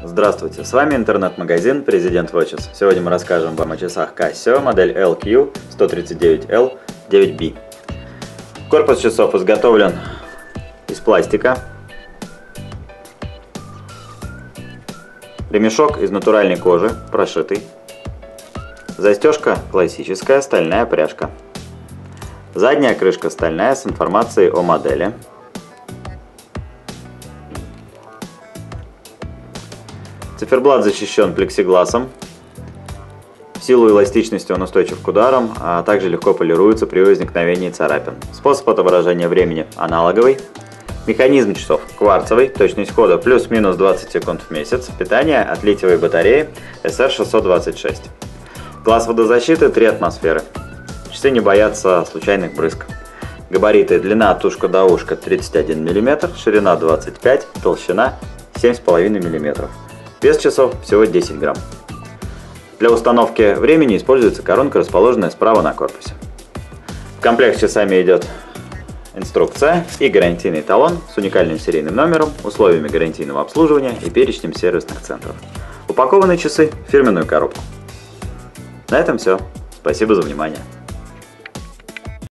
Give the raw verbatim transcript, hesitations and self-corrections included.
Здравствуйте, с вами интернет-магазин President Watches. Сегодня мы расскажем вам о часах Casio, модель эл кью сто тридцать девять эл девять би. Корпус часов изготовлен из пластика. Ремешок из натуральной кожи, прошитый. Застежка классическая, стальная пряжка. Задняя крышка стальная с информацией о модели. Циферблат защищен плексигласом. В силу эластичности он устойчив к ударам, а также легко полируется при возникновении царапин. Способ отображения времени аналоговый. Механизм часов кварцевый, точность хода плюс-минус двадцать секунд в месяц. Питание от литиевой батареи эс эр шестьсот двадцать шесть. Класс водозащиты три атмосферы. Часы не боятся случайных брызг. Габариты: длина от ушка до ушка тридцать один миллиметр, ширина двадцать пять, толщина семь с половиной миллиметров. Вес часов всего десять грамм. Для установки времени используется коронка, расположенная справа на корпусе. В комплект с часами идет инструкция и гарантийный талон с уникальным серийным номером, условиями гарантийного обслуживания и перечнем сервисных центров. Упакованы часы в фирменную коробку. На этом все. Спасибо за внимание.